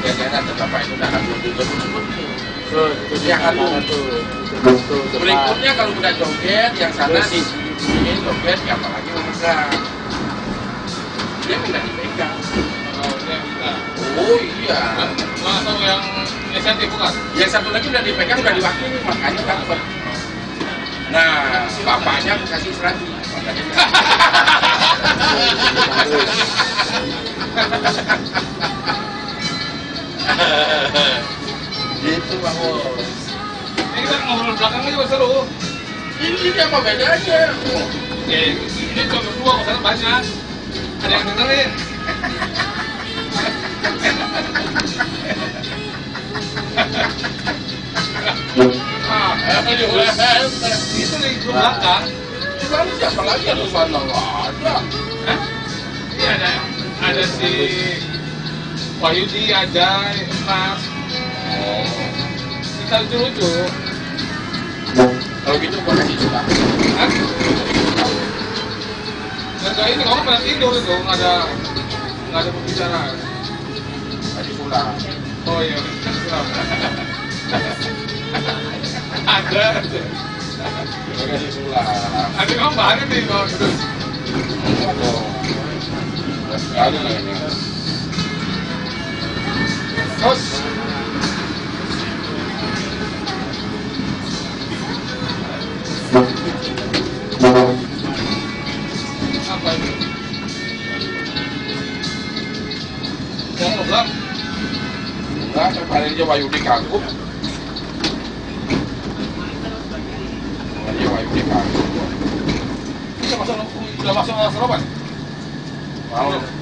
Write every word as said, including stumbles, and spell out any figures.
biasanya ada bapak itu udah akan tutup tutup Tuh, itu yang dia anu. sana tuh. Tuh, tuh, depan. Berikutnya kalau udah joget yang sana Terus. sih ini joget ya apalagi memegang dia minta dipegang. Oh, dia minta. Oh iya, Langsung yang inisiatif bukan? yang satu lagi udah dipegang udah diwakili makanya dapat. Nah bapaknya kasih seratus makanya gitu Bang Bos. Ini kita ngobrol belakang juga seru. Ini, ini apa bedanya? Oh, Eh, ini cuma berdua, kok sana banyak. Ada yang dengerin. ah, eh, Itu di grup belakang. Cuman siapa lagi yang sana nggak ada? Hah? Ini ada ada si Wahyudi, ada Mas. Oh, Kita lucu-lucu. kalau gitu gua kasih juga. Hah? Nggak ini kamu pada tidur itu, nggak ada nggak ada pembicaraan. Kasih pulang. Oh iya, ada. Gua kasih pulang. Ada kamu banget nih kalau gitu. Waduh. Sekali ini. Terus. Apa itu? Mau ngobrol? Enggak, terpaling aja Wahyudi kagum. Dia Wahyudi kagum. Udah masuk udah masuk Seroban? Mau.